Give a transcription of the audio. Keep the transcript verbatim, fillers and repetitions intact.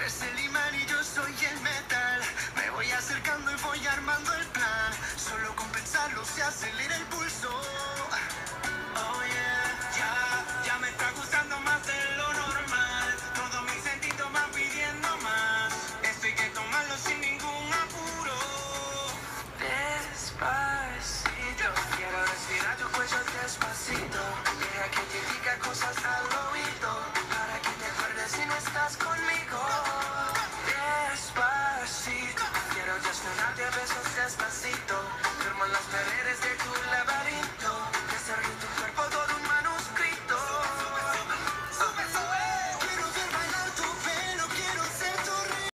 eres el imán y yo soy el metal. Me voy acercando y voy armando el plan. Solo con pensarlo se acelera el pulso. Oh yeah, ya, ya me está gustando más de lo normal. Todos mis sentidos van pidiendo más. Esto hay que tomarlo sin ningún apuro. Despacito, quiero respirar tu cuello despacito. Deja que te diga cosas al oído, para que te acuerdes si no estás conmigo. Despacito, quiero desnudarte a besos despacito.